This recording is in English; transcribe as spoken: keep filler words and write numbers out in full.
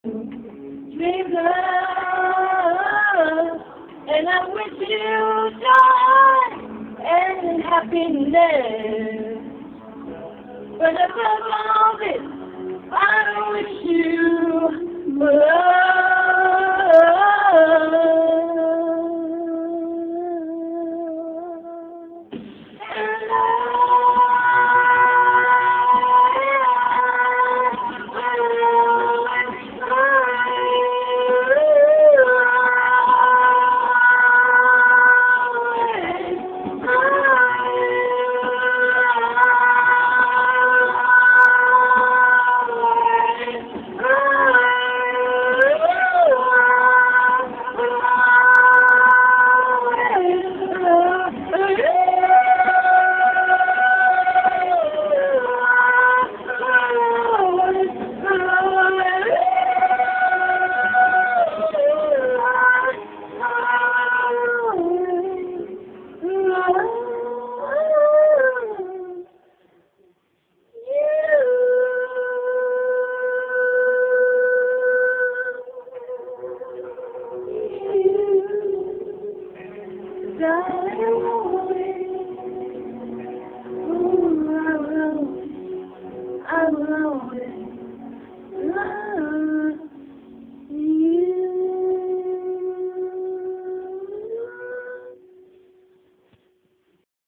Dream love, and I wish you joy and happiness. But above all this, I wish you love. And darling,